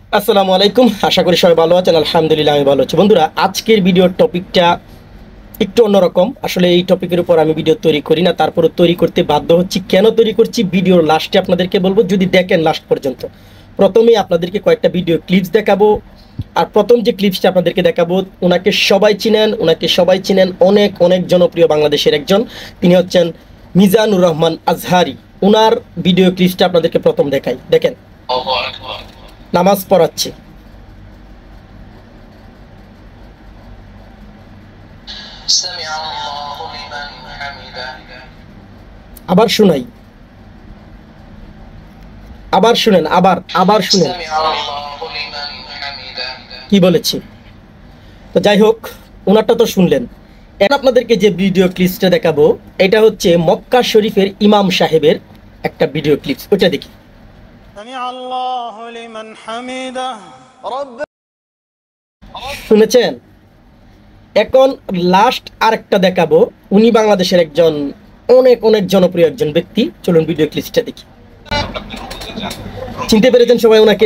আসসালামু আলাইকুম, আশা করি সবাই ভালো আছেন। আলহামদুলিল্লাহ আমি ভালো আছি। বন্ধুরা, আজকের ভিডিওর টপিকটা একটু অন্যরকম। আসলে এই টপিকের উপর আমি ভিডিও তৈরি করি না, তারপরে তৈরি করতে বাধ্য হচ্ছি। কেন তৈরি করছি ভিডিওর লাস্টে আপনাদেরকে বলবো, যদি দেখেন লাস্ট পর্যন্ত। প্রথমেই আপনাদেরকে কয়েকটা ভিডিও ক্লিপস দেখাবো। আর প্রথম যে ক্লিপসটা আপনাদেরকে দেখাবো, ওনাকে সবাই চিনেন, অনেক অনেক জনপ্রিয় বাংলাদেশের একজন। তিনি হচ্ছেন মিজানুর রহমান আজহারি। ওনার ভিডিও ক্লিপসটা আপনাদেরকে প্রথম দেখাই, দেখেন। নামাজ পড়াচ্ছে, আবার শুনাই, আবার শুনেন, আবার শুনেন কি বলেছি। তো যাই হোক, ওনারটা তো শুনলেন। এখন আপনাদেরকে যে ভিডিও ক্লিপসটা দেখাবো, এটা হচ্ছে মক্কা শরীফের ইমাম সাহেবের একটা ভিডিও ক্লিপস। ওটা দেখি। শুনেছেন? এখন লাস্ট আরেকটা দেখাবো। উনি বাংলাদেশের একজন অনেক অনেক জনপ্রিয় একজন ব্যক্তি। চলুন ভিডিও ক্লিপসটা দেখি। চিনতে পেরেছেন সবাই ওনাকে?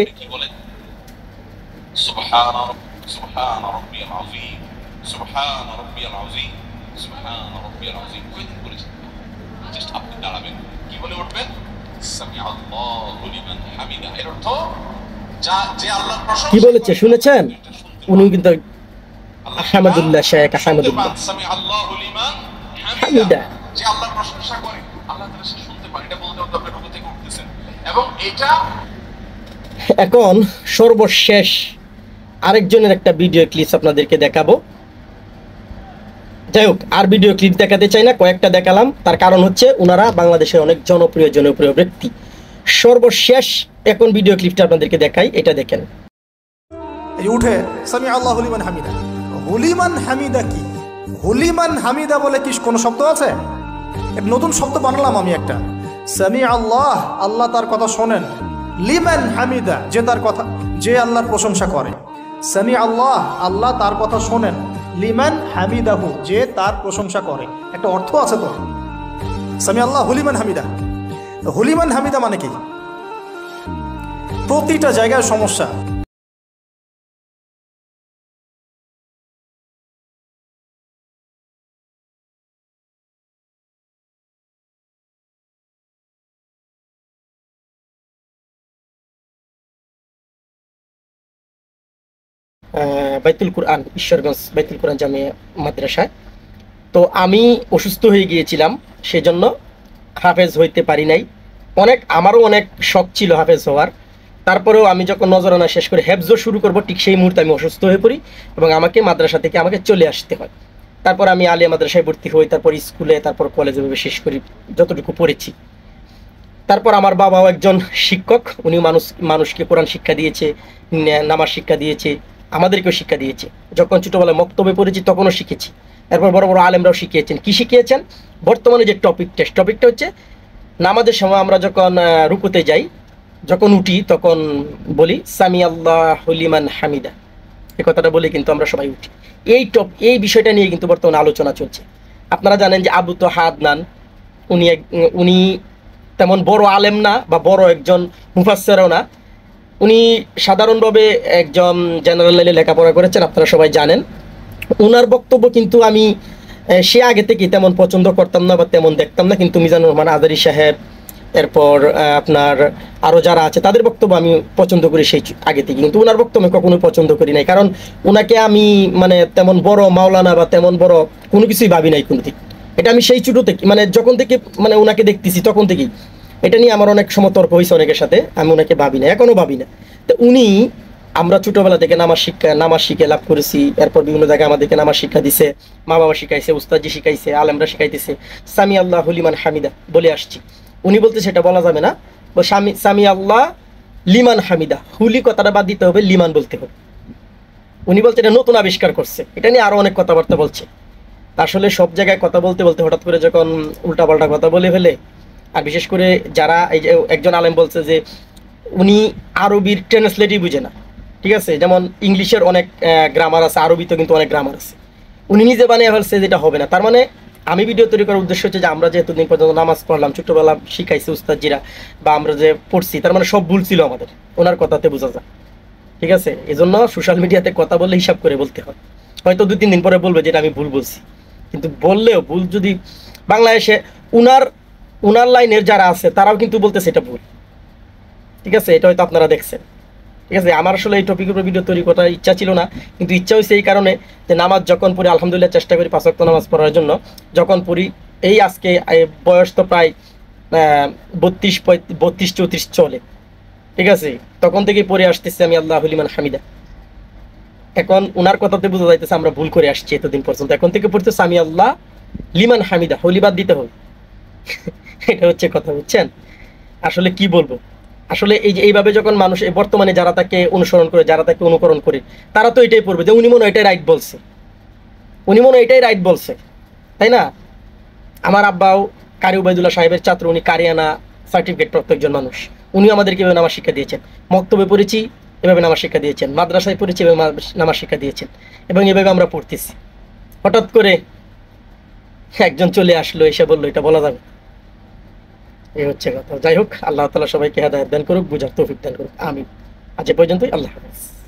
কি বলেছে শুনেছেন? উনি কিন্তু আহমদুল্লাহ শেখ আহমদুল্লাহ হামিদা। যে আল্লাহর প্রশংসা করে, আল্লাহ তাআলা সে শুনতে পারে, এটা বলতে আপনি রুকু থেকে উঠতেছেন। এবং এটা এখন সর্বশেষ আরেকজনের একটা ভিডিও ক্লিপস আপনাদেরকে দেখাবো। যাই হোক, আর ভিডিও ক্লিপ দেখাতে চাই না, কয়েকটা দেখালাম। তার কারণ হচ্ছে ওনারা বাংলাদেশের অনেক জনপ্রিয় ব্যক্তি। সর্বশেষ এখন ভিডিও ক্লিপটা আপনাদেরকে দেখাই, এটা দেখেন। এই উঠে সামি আল্লাহু লিমান হামিদা। হুলিমান হামিদা কি? হুলিমান হামিদা বলে কি কোনো শব্দ আছে? এক নতুন শব্দ বানালাম আমি একটা। সামি আল্লাহ, আল্লাহ তার কথা শোনেন। লিমান হামিদা, যে আল্লাহর প্রশংসা করে। সামি আল্লাহ, আল্লাহ তার কথা শোনেন। লিমান হামিদাহু, যে তার প্রশংসা করে। একটা অর্থ আছে তো, সামি আল্লাহ হুলিমান হামিদা। হুলিমান হামিদা মানে কি? প্রতিটা জায়গায় সমস্যা। বাইতুল কুরআন, ঈশ্বরগঞ্জ বাইতুল কুরআন জামিয়া মাদ্রাসায়। তো আমি অসুস্থ হয়ে গিয়েছিলাম, সেজন্য হাফেজ হইতে পারি নাই। আমারও অনেক শখ ছিল হাফেজ হওয়ার। তারপরেও আমি যখন নজরানা শেষ করে হেফজও শুরু করব, ঠিক সেই মুহূর্তে আমি অসুস্থ হয়ে পড়ি এবং মাদ্রাসা থেকে আমাকে চলে আসতে হয়। তারপর আমি আলিয়া মাদ্রাসায় ভর্তি হই, তারপর স্কুলে, তারপর কলেজে শেষ করি যতটুকু পড়েছি। তারপর আমার বাবাও একজন শিক্ষক। উনি মানুষকে কোরআন শিক্ষা দিয়েছে, নামাজ শিক্ষা দিয়েছে, আমাদেরকেও শিক্ষা দিয়েছে। যখন ছোটোবেলায় মক্তবে পড়েছি তখনও শিখেছি। এরপর বড় বড় আলেমরাও শিখিয়েছেন। কি শিখিয়েছেন? বর্তমানে যে টপিকটা হচ্ছে, নামাজের সময় আমরা যখন রুকুতে যাই, যখন উঠি, তখন বলি সামি আল্লাহু লিমান হামিদা। এই কথাটা বলে কিন্তু আমরা সবাই উঠি। এই বিষয়টা নিয়ে কিন্তু বর্তমানে আলোচনা চলছে। আপনারা জানেন যে আবু তোহা আদনান, উনি তেমন বড় আলেম না বা বড় একজন মুফাসসিরও না। উনি সাধারণভাবে একজন জেনারেল লাইনে লেখাপড়া করেছেন, আপনারা সবাই জানেন। ওনার বক্তব্য কিন্তু আমি সে আগে থেকে তেমন পছন্দ করতাম না বা তেমন দেখতাম না, কিন্তু মিজানুর রহমান আজহারি সাহেব, এরপর আপনার আরও যারা আছে, তাদের বক্তব্য আমি পছন্দ করি সেই আগে থেকে। কিন্তু ওনার বক্তব্য আমি কখনোই পছন্দ করি নাই, কারণ ওনাকে আমি তেমন বড় মাওলানা বা তেমন বড় কোনো কিছুই ভাবি নাই কোনো দিক। এটা আমি সেই ছোটো থেকে যখন থেকে ওনাকে দেখতেছি তখন থেকেই এটা নিয়ে আমার অনেক সময় তর্ক হয়েছে অনেকের সাথে। আমি ওনাকে ভাবি না, এখনও ভাবি না। তো আমরা ছোটোবেলা থেকে নামাজ শিখে লাভ করেছি। এরপর বিভিন্ন জায়গায় আমাদেরকে নামাজ শিক্ষা দিছে, মা বাবা শিখাইছে, উস্তাদজি শিখাইছে, আলেমরা শিখাইতেছে। সামি আল্লাহু লিমান হামিদা বলে আসছি। উনি বলতে সেটা বলা যাবে না, সামি আল্লাহ লিমান হামিদা, হুলি কথাটা বাদ দিতে হবে, লিমান বলতে হবে। উনি বলছে এটা নতুন আবিষ্কার করছে। এটা নিয়ে আরও অনেক কথাবার্তা বলছে। আসলে সব জায়গায় কথা বলতে হঠাৎ করে যখন উল্টাপাল্টা কথা বলে ফেলে, আর বিশেষ করে যারা, এই যে একজন আলেম বলছে যে উনি আরবির ট্রান্সলেটই বুঝে না। ঠিক আছে, যেমন ইংলিশের অনেক গ্রামার আছে, আরবিতেও কিন্তু অনেক গ্রামার আছে। উনি নিজে বানিয়ে ফেলছে যেটা হবে না। তার আমি ভিডিও তৈরি করার উদ্দেশ্য হচ্ছে যে আমরা যে এতদিন পর্যন্ত নামাজ পড়লাম, ছোট্টবেলা শিখাইছে উস্তাদজিরা বা আমরা যে পড়ছি, তার সব ভুল ছিল আমাদের, ওনার কথাতে বোঝা যায়। ঠিক আছে, এজন্য সোশ্যাল মিডিয়াতে কথা বললে হিসাব করে বলতে হয়। হয়তো 2-3 দিন পরে বলবে যেটা আমি ভুল বলছি, কিন্তু বললেও ভুল যদি বাংলাদেশে উনার লাইনের যারা আছে তারাও কিন্তু বলতেছে এটা ভুল। ঠিক আছে, এটা হয়তো আপনারা দেখছেন। ঠিক আছে, আমার আসলে এই টপিকের উপর ভিডিও তৈরি করার ইচ্ছা ছিল না, কিন্তু ইচ্ছা হয়েছে এই কারণে যে নামাজ যখন পড়ি, আলহামদুলিল্লাহ চেষ্টা করি 5 ওয়াক্ত নামাজ পড়ার জন্য। যখন পড়ি এই আজকে বয়স তো প্রায় 32-34 চলে। ঠিক আছে, তখন থেকেই পড়ে আসতেছি আমি আল্লাহু লিমান হামিদা। এখন উনার কথাতে বোঝা যাইতেছে আমরা ভুল করে আসছি এতদিন পর্যন্ত। এখন থেকে পড়তেছে আমি আল্লাহ লিমান হামিদা, হলিবাদ দিতে হবে। এটা হচ্ছে কথা, বুঝছেন? আসলে কি বলবো, আসলে এই যে এইভাবে যখন মানুষ বর্তমানে যারা তাকে অনুসরণ করে, যারা তাকে অনুকরণ করে, তারা তো এটাই পড়বে যে উনি মনে হয় এটাই রাইট বলছে, উনি মনে হয় এটাই রাইট বলছে, তাই না? আমার আব্বাও কারি উবাইদুল্লাহ সাহেবের ছাত্র, উনি কারিয়ানা সার্টিফিকেট প্রাপ্ত একজন মানুষ। উনিও আমাদেরকে এভাবে নামাজ শিক্ষা দিয়েছেন। মক্তবে পড়েছি, এভাবে নামাজ শিক্ষা দিয়েছেন। মাদ্রাসায় পড়েছি, এভাবে নামাজ শিক্ষা দিয়েছেন, এবং এভাবে আমরা পড়তেছি। হঠাৎ করে একজন চলে আসলো, এসে বললো এটা বলা যাবে, এই হচ্ছে কথা। যাই হোক, আল্লাহ তাআলা সবাইকে হেদায়েত দান করুক, বুঝার তৌফিক দান করুক, আমিন। আজ এ পর্যন্তই, আল্লাহ হাফেজ।